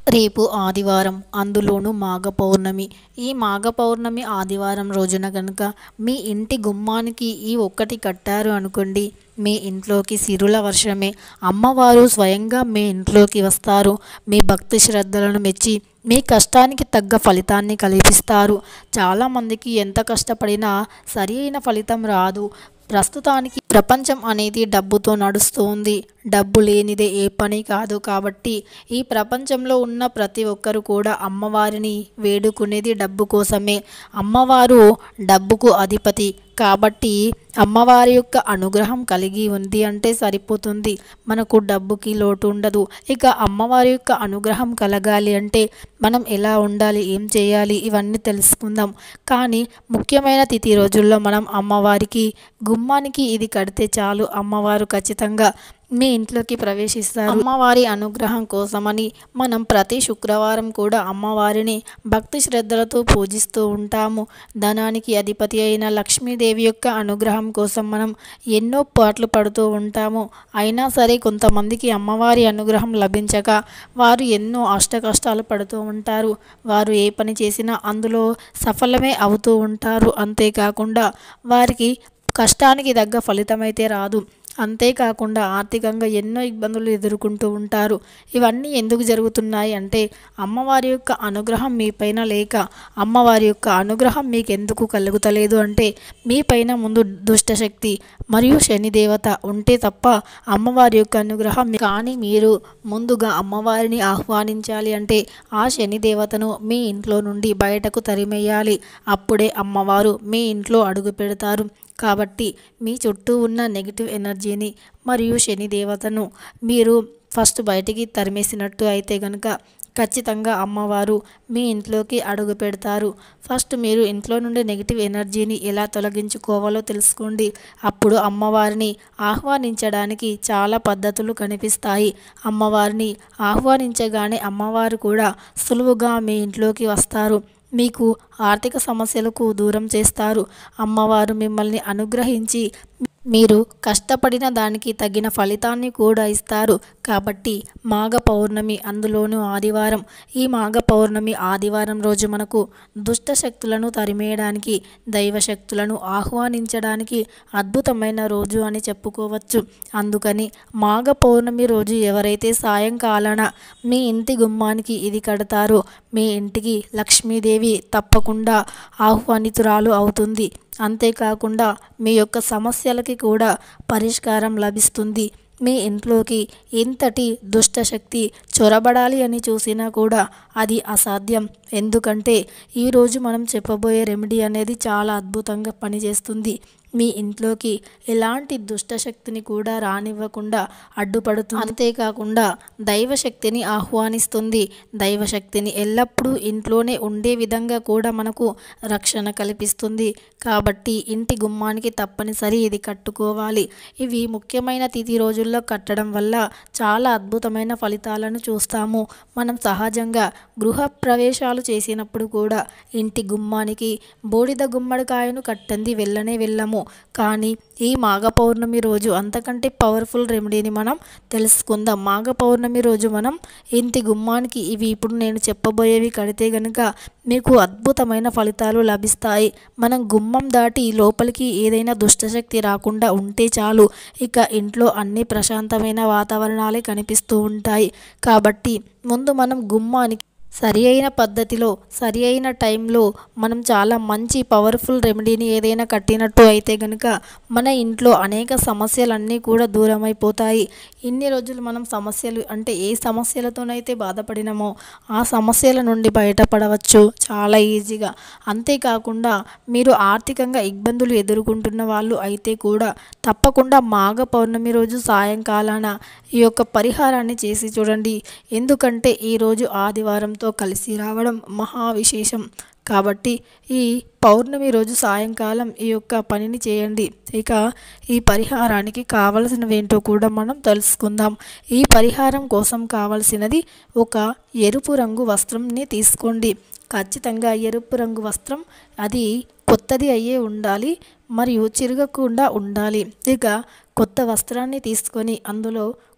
రేపు ఆదివారం, అందులోనూ మాఘ పౌర్ణమి. ఈ మాఘ పౌర్ణమి ఆదివారం రోజున గనుక మీ ఇంటి గుమ్మానికి ఈ ఒక్కటి కట్టారు అనుకోండి, మీ ఇంట్లోకి సిరుల వర్షమే. అమ్మవారు స్వయంగా మీ ఇంట్లోకి వస్తారు. మీ భక్తి శ్రద్ధలను మెచ్చి మీ కష్టానికి తగ్గ ఫలితాన్ని కల్పిస్తారు. చాలామందికి ఎంత కష్టపడినా సరి అయిన ఫలితం రాదు. ప్రస్తుతానికి ప్రపంచం అనేది డబ్బుతో నడుస్తుంది. డబ్బు లేనిదే ఏ పని కాదు. కాబట్టి ఈ ప్రపంచంలో ఉన్న ప్రతి ఒక్కరు కూడా అమ్మవారిని వేడుకునేది డబ్బు కోసమే. అమ్మవారు డబ్బుకు అధిపతి కాబట్టి అమ్మవారి యొక్క అనుగ్రహం కలిగి ఉంది అంటే సరిపోతుంది. మనకు డబ్బుకి లోటు ఉండదు. ఇక అమ్మవారి యొక్క అనుగ్రహం కలగాలి అంటే మనం ఎలా ఉండాలి, ఏం చేయాలి, ఇవన్నీ తెలుసుకుందాం. కానీ ముఖ్యమైన తిథి రోజుల్లో మనం అమ్మవారికి గుమ్మానికి ఇది కడితే చాలు, అమ్మవారు ఖచ్చితంగా మీ ఇంట్లోకి ప్రవేశిస్తారు. అమ్మవారి అనుగ్రహం కోసమని మనం ప్రతి శుక్రవారం కూడా అమ్మవారిని భక్తి శ్రద్ధలతో పూజిస్తూ ఉంటాము. ధనానికి అధిపతి అయిన లక్ష్మీదేవి యొక్క అనుగ్రహం కోసం మనం ఎన్నో పాటలు పడుతూ ఉంటాము. అయినా సరే కొంతమందికి అమ్మవారి అనుగ్రహం లభించక వారు ఎన్నో అష్టకష్టాలు పడుతూ ఉంటారు. వారు ఏ పని చేసినా అందులో సఫలమే అవుతూ ఉంటారు. అంతేకాకుండా వారికి కష్టానికి తగ్గ ఫలితమైతే రాదు. అంతేకాకుండా ఆర్థికంగా ఎన్నో ఇబ్బందులు ఎదుర్కొంటూ ఉంటారు. ఇవన్నీ ఎందుకు జరుగుతున్నాయి అంటే అమ్మవారి యొక్క అనుగ్రహం మీపైన లేక, అమ్మవారి యొక్క అనుగ్రహం మీకు ఎందుకు కలుగుతలేదు అంటే మీపైన ముందు దుష్టశక్తి మరియు శనిదేవత ఉంటే తప్ప అమ్మవారి యొక్క అనుగ్రహం. కానీ మీరు ముందుగా అమ్మవారిని ఆహ్వానించాలి అంటే ఆ శనిదేవతను మీ ఇంట్లో నుండి బయటకు తరిమేయాలి. అప్పుడే అమ్మవారు మీ ఇంట్లో అడుగు పెడతారు. కాబట్టి మీ చుట్టూ ఉన్న నెగిటివ్ ఎనర్జీని మరియు శనిదేవతను మీరు ఫస్ట్ బయటికి తరిమేసినట్టు అయితే కనుక ఖచ్చితంగా అమ్మవారు మీ ఇంట్లోకి అడుగు పెడతారు. ఫస్ట్ మీరు ఇంట్లో నుండి నెగిటివ్ ఎనర్జీని ఎలా తొలగించుకోవాలో తెలుసుకోండి. అప్పుడు అమ్మవారిని ఆహ్వానించడానికి చాలా పద్ధతులు కనిపిస్తాయి. అమ్మవారిని ఆహ్వానించగానే అమ్మవారు కూడా సులువుగా మీ ఇంట్లోకి వస్తారు. మీకు ఆర్థిక సమస్యలకు దూరం చేస్తారు. అమ్మవారు మిమ్మల్ని అనుగ్రహించి మీరు కష్టపడిన దానికి తగిన ఫలితాన్ని కూడా ఇస్తారు. కాబట్టి మాఘ పౌర్ణమి, అందులోనూ ఆదివారం. ఈ మాఘ పౌర్ణమి ఆదివారం రోజు మనకు దుష్ట శక్తులను తరిమేయడానికి, దైవశక్తులను ఆహ్వానించడానికి అద్భుతమైన రోజు అని చెప్పుకోవచ్చు. అందుకని మాఘ పౌర్ణమి రోజు ఎవరైతే సాయంకాలాన మీ ఇంటి గుమ్మానికి ఇది కడతారో మీ ఇంటికి లక్ష్మీదేవి తప్పకుండా ఆహ్వానితురాలు అవుతుంది. అంతేకాకుండా మీ యొక్క సమస్యలకి కూడా పరిష్కారం లభిస్తుంది. మీ ఇంట్లోకి ఎంతటి దుష్టశక్తి చొరబడాలి అని చూసినా కూడా అది అసాధ్యం. ఎందుకంటే ఈరోజు మనం చెప్పబోయే రెమెడీ అనేది చాలా అద్భుతంగా పనిచేస్తుంది. మీ ఇంట్లోకి ఎలాంటి దుష్టశక్తిని కూడా రానివ్వకుండా అడ్డుపడుతుంది. అంతేకాకుండా దైవశక్తిని ఆహ్వానిస్తుంది. దైవశక్తిని ఎల్లప్పుడూ ఇంట్లోనే ఉండే విధంగా కూడా మనకు రక్షణ కల్పిస్తుంది. కాబట్టి ఇంటి గుమ్మానికి తప్పనిసరి ఇది కట్టుకోవాలి. ఇవి ముఖ్యమైన తిథి రోజుల్లో కట్టడం వల్ల చాలా అద్భుతమైన ఫలితాలను చూస్తాము. మనం సహజంగా గృహ ప్రవేశాలు చేసినప్పుడు కూడా ఇంటి గుమ్మానికి బూడిద గుమ్మడికాయను కట్టంది వెళ్ళనే వెళ్ళము. కానీ ఈ మాఘ పౌర్ణమి రోజు అంతకంటే పవర్ఫుల్ రెమెడీని మనం తెలుసుకుందాం. మాఘ పౌర్ణమి రోజు మనం ఇంటి గుమ్మానికి ఇవి ఇప్పుడు నేను చెప్పబోయేవి కడితే గనుక మీకు అద్భుతమైన ఫలితాలు లభిస్తాయి. మనం గుమ్మం దాటి లోపలికి ఏదైనా దుష్టశక్తి రాకుండా ఉంటే చాలు. ఇక ఇంట్లో అన్ని ప్రశాంతమైన వాతావరణాలే కనిపిస్తూ ఉంటాయి. కాబట్టి ముందు మనం గుమ్మానికి సరి అయిన పద్ధతిలో, సరి అయిన టైంలో మనం చాలా మంచి పవర్ఫుల్ రెమెడీని ఏదైనా కట్టినట్టు అయితే కనుక మన ఇంట్లో అనేక సమస్యలన్నీ కూడా దూరం అయిపోతాయి. ఇన్ని రోజులు మనం సమస్యలు అంటే ఏ సమస్యలతోనైతే బాధపడినామో ఆ సమస్యల నుండి బయటపడవచ్చు చాలా ఈజీగా. అంతేకాకుండా మీరు ఆర్థికంగా ఇబ్బందులు ఎదుర్కొంటున్న వాళ్ళు అయితే కూడా తప్పకుండా మాఘ పౌర్ణమి రోజు సాయంకాలాన ఈ యొక్క పరిహారాన్ని చేసి చూడండి. ఎందుకంటే ఈరోజు ఆదివారంతో కలిసి రావడం మహా విశేషం. కాబట్టి ఈ పౌర్ణమి రోజు సాయంకాలం ఈ యొక్క పనిని చేయండి. ఇక ఈ పరిహారానికి కావలసినవేంటో కూడా మనం తెలుసుకుందాం. ఈ పరిహారం కోసం కావలసినది ఒక ఎరుపు రంగు వస్త్రంని తీసుకోండి. ఖచ్చితంగా ఎరుపు రంగు వస్త్రం అది కొత్తది అయ్యే ఉండాలి మరియు చిరగకుండా ఉండాలి. ఇక కొత్త వస్త్రాన్ని తీసుకొని అందులో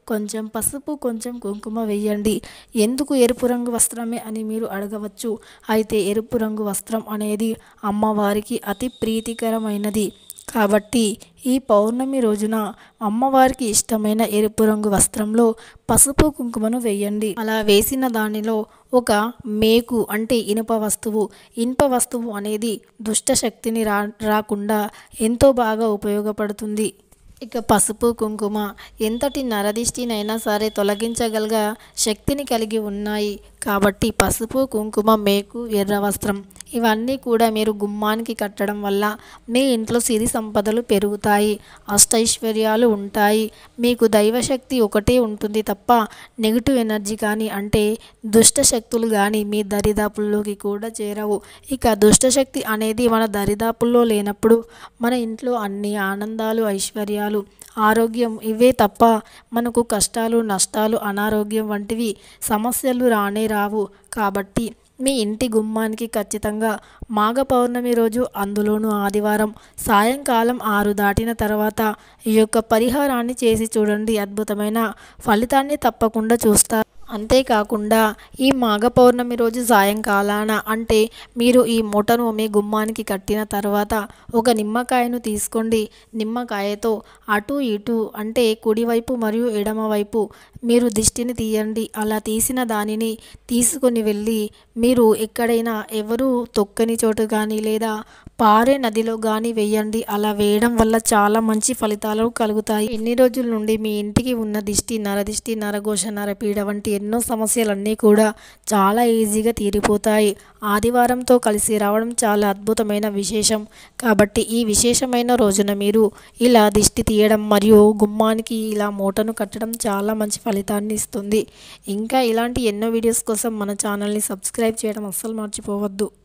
కొంచెం పసుపు కొంచెం కుంకుమ వేయండి. ఎందుకు ఎరుపు రంగు వస్త్రమే అని మీరు అడగవచ్చు. అయితే ఎరుపు రంగు వస్త్రం అనేది అమ్మవారికి అతి ప్రీతికరమైనది. కాబట్టి ఈ పౌర్ణమి రోజున అమ్మవారికి ఇష్టమైన ఎరుపు రంగు వస్త్రంలో పసుపు కుంకుమను వేయండి. అలా వేసిన దానిలో ఒక మేకు అంటే ఇనుప వస్తువు అనేది దుష్ట శక్తిని రాకుండా ఎంతో బాగా ఉపయోగపడుతుంది. ఇక పసుపు కుంకుమ ఎంతటి నరదిష్టినైనా సరే తొలగించగల శక్తిని కలిగి ఉన్నాయి. కాబట్టి పసుపు కుంకుమ మేకు ఎర్ర వస్త్రం ఇవన్నీ కూడా మీరు గుమ్మానికి కట్టడం వల్ల మీ ఇంట్లో సిరి సంపదలు పెరుగుతాయి, అష్టైశ్వర్యాలు ఉంటాయి. మీకు దైవశక్తి ఒకటే ఉంటుంది తప్ప నెగిటివ్ ఎనర్జీ కానీ అంటే దుష్ట శక్తులు కానీ మీ దరిదాపుల్లోకి కూడా చేరవు. ఇక దుష్టశక్తి అనేది మన దరిదాపుల్లో లేనప్పుడు మన ఇంట్లో అన్ని ఆనందాలు, ఐశ్వర్యాలు, ఆరోగ్యం ఇవే తప్ప మనకు కష్టాలు, నష్టాలు, అనారోగ్యం వంటివి సమస్యలు రానే రావు. కాబట్టి మీ ఇంటి గుమ్మానికి ఖచ్చితంగా మాఘ పౌర్ణమి రోజు అందులోనూ ఆదివారం సాయంకాలం 6 దాటిన తర్వాత ఈ యొక్క పరిహారాన్ని చేసి చూడండి. అద్భుతమైన ఫలితాన్ని తప్పకుండా చూస్తారు. అంతేకాకుండా ఈ మాఘ పౌర్ణమి రోజు సాయంకాలాన అంటే మీరు ఈ మూటను మీ గుమ్మానికి కట్టిన తర్వాత ఒక నిమ్మకాయను తీసుకోండి. నిమ్మకాయతో అటు ఇటు అంటే కుడివైపు మరియు ఎడమవైపు మీరు దిష్టిని తీయండి. అలా తీసిన దానిని తీసుకొని వెళ్ళి మీరు ఎక్కడైనా ఎవరు తొక్కని చోటు కానీ లేదా పారే నదిలో కానీ వేయండి. అలా వేయడం వల్ల చాలా మంచి ఫలితాలు కలుగుతాయి. ఎన్ని రోజుల నుండి మీ ఇంటికి ఉన్న దిష్టి, నరదిష్టి, నరఘోష, నరపీడ వంటి ఎన్నో సమస్యలన్నీ కూడా చాలా ఈజీగా తీరిపోతాయి. ఆదివారంతో కలిసి రావడం చాలా అద్భుతమైన విశేషం. కాబట్టి ఈ విశేషమైన రోజున మీరు ఇలా దిష్టి తీయడం మరియు గుమ్మానికి ఇలా మూటను కట్టడం చాలా మంచి ఫలితాన్ని ఇస్తుంది. ఇంకా ఇలాంటి ఎన్నో వీడియోస్ కోసం మన ఛానల్ని సబ్స్క్రైబ్ చేయడం అస్సలు మర్చిపోవద్దు.